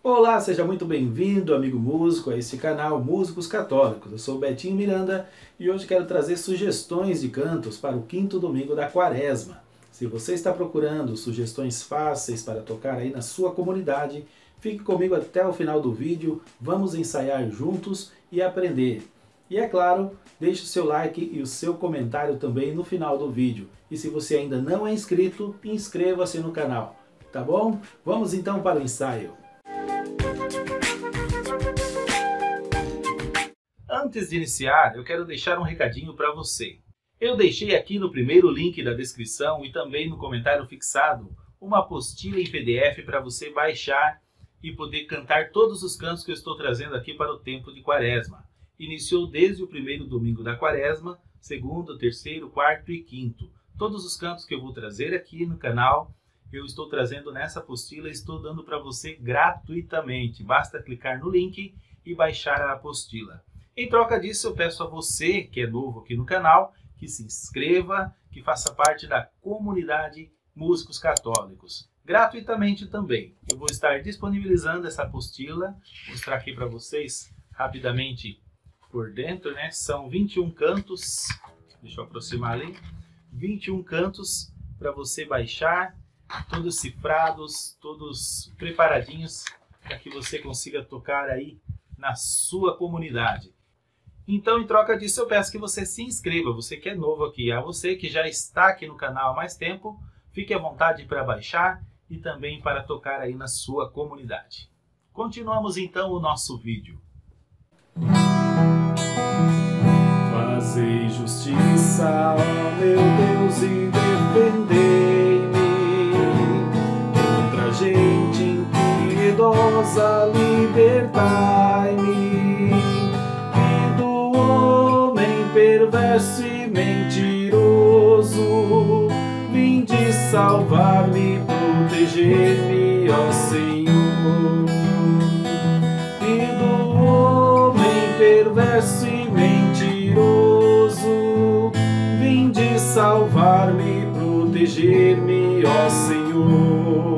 Olá, seja muito bem-vindo, amigo músico, a este canal Músicos Católicos. Eu sou o Betinho Miranda e hoje quero trazer sugestões de cantos para o quinto domingo da Quaresma. Se você está procurando sugestões fáceis para tocar aí na sua comunidade, fique comigo até o final do vídeo, vamos ensaiar juntos e aprender. E é claro, deixe o seu like e o seu comentário também no final do vídeo. E se você ainda não é inscrito, inscreva-se no canal, tá bom? Vamos então para o ensaio. Antes de iniciar, eu quero deixar um recadinho para você. Eu deixei aqui no primeiro link da descrição e também no comentário fixado uma apostila em PDF para você baixar e poder cantar todos os cantos que eu estou trazendo aqui para o tempo de Quaresma. Iniciou desde o primeiro domingo da Quaresma, segundo, terceiro, quarto e quinto. Todos os cantos que eu vou trazer aqui no canal, eu estou trazendo nessa apostila e estou dando para você gratuitamente. Basta clicar no link e baixar a apostila. Em troca disso, eu peço a você, que é novo aqui no canal, que se inscreva, que faça parte da comunidade Músicos Católicos. Gratuitamente também. Eu vou estar disponibilizando essa apostila, vou mostrar aqui para vocês rapidamente por dentro, né? São 21 cantos, deixa eu aproximar ali, 21 cantos para você baixar, todos cifrados, todos preparadinhos para que você consiga tocar aí na sua comunidade. Então, em troca disso, eu peço que você se inscreva, você que é novo aqui, a você que já está aqui no canal há mais tempo, fique à vontade para baixar e também para tocar aí na sua comunidade. Continuamos então o nosso vídeo. Fazei justiça, ó meu Deus, e defendei-me contra a gente impiedosa, libertai-me perverso e mentiroso, vinde salvar-me, proteger-me, ó Senhor. E do homem perverso e mentiroso, vinde salvar-me, proteger-me, ó Senhor.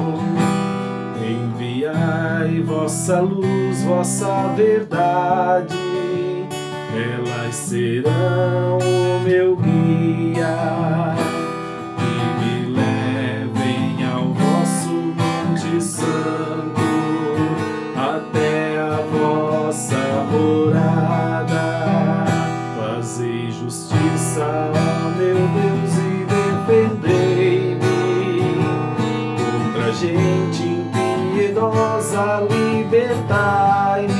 Enviai vossa luz, vossa verdade, elas serão o meu guia e me levem ao vosso monte santo, até a vossa morada. Fazei justiça, ó meu Deus, e defendei-me contra a gente impiedosa, libertai-me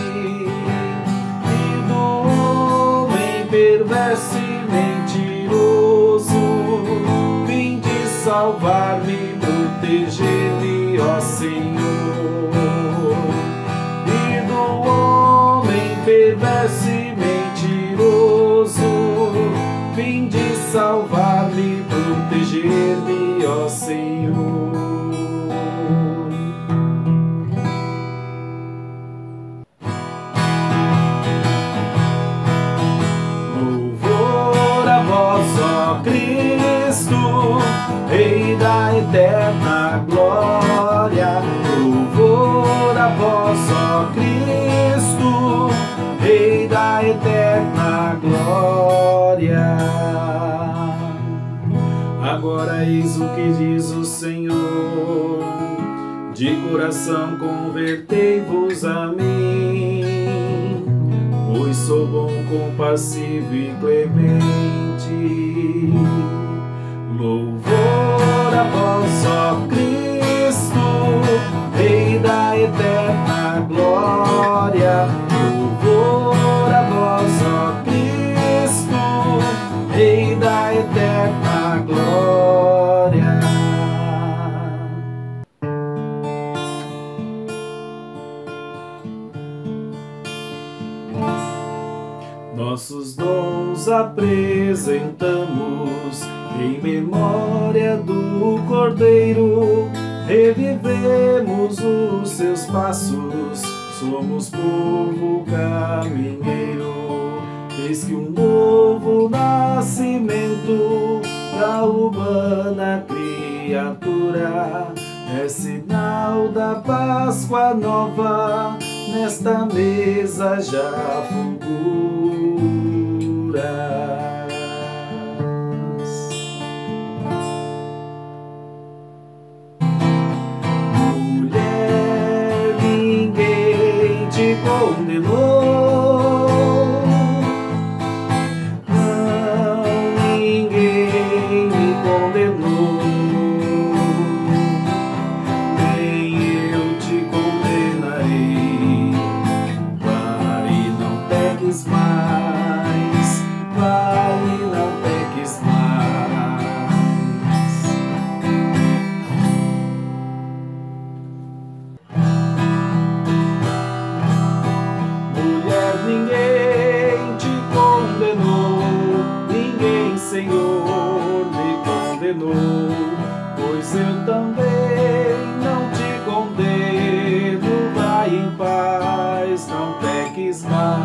perverso e mentiroso, vinde salvar-me, proteger-me, ó Senhor. E do homem perverso e mentiroso, vinde salvar-me, proteger-me, ó Senhor. Rei da eterna glória, louvor a vós, ó Cristo, Rei da eterna glória. Agora eis o que diz o Senhor: de coração convertei-vos a mim, pois sou bom, compassivo e clemente. Louvor a vós, ó Cristo, Rei da eterna glória. Louvor a vós, ó Cristo, Rei da eterna glória. Nossos dons apresentamos em memória do Cordeiro, revivemos os seus passos, somos povo caminheiro. Eis que um novo nascimento da humana criatura É sinal da Páscoa nova, nesta mesa já fulguras. Mulher, ninguém te condenou, não, ninguém me condenou. Mais, vai e não peques mais. Mulher, ninguém te condenou, ninguém, Senhor, me condenou, pois eu também não te condeno. Vai em paz, não peques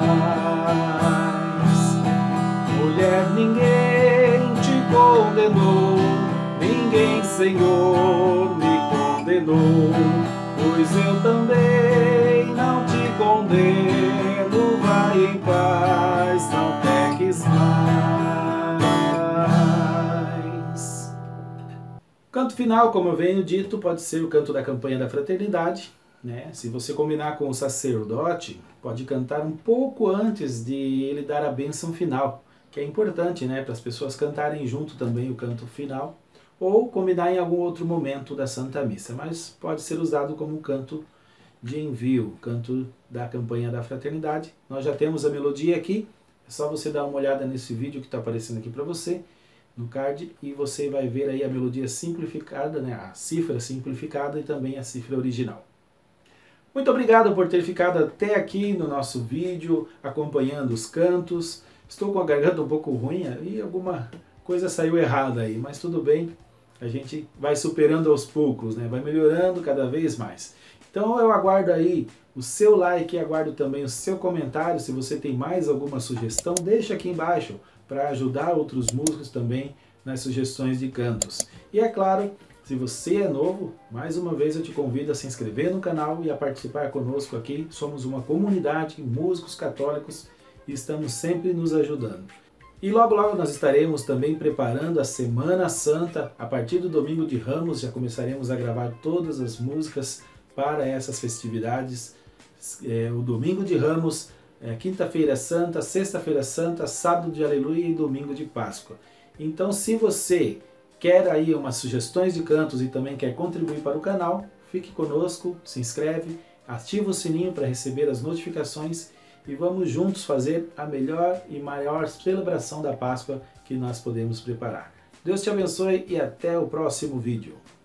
mais. Mulher, ninguém te condenou, ninguém, Senhor, me condenou, pois eu também não te condeno. Vai em paz, não peques mais. O canto final, como eu venho dito, pode ser o canto da campanha da fraternidade, né? Se você combinar com o sacerdote, pode cantar um pouco antes de ele dar a bênção final, que é importante, né, para as pessoas cantarem junto também o canto final, ou combinar em algum outro momento da Santa Missa, mas pode ser usado como canto de envio, canto da campanha da fraternidade. Nós já temos a melodia aqui, é só você dar uma olhada nesse vídeo que está aparecendo aqui para você, no card, e você vai ver aí a melodia simplificada, né, a cifra simplificada e também a cifra original. Muito obrigado por ter ficado até aqui no nosso vídeo, acompanhando os cantos. Estou com a garganta um pouco ruim e alguma coisa saiu errada aí, mas tudo bem, a gente vai superando aos poucos, né? Vai melhorando cada vez mais. Então eu aguardo aí o seu like, aguardo também o seu comentário. Se você tem mais alguma sugestão, deixa aqui embaixo para ajudar outros músicos também nas sugestões de cantos. E é claro, se você é novo, mais uma vez eu te convido a se inscrever no canal e a participar conosco aqui. Somos uma comunidade, músicos católicos, e estamos sempre nos ajudando. E logo logo nós estaremos também preparando a Semana Santa. A partir do Domingo de Ramos já começaremos a gravar todas as músicas para essas festividades. O Domingo de Ramos, Quinta-feira Santa, Sexta-feira Santa, Sábado de Aleluia e Domingo de Páscoa. Então, se você quer aí umas sugestões de cantos e também quer contribuir para o canal, fique conosco, se inscreve, ativa o sininho para receber as notificações e vamos juntos fazer a melhor e maior celebração da Páscoa que nós podemos preparar. Deus te abençoe e até o próximo vídeo.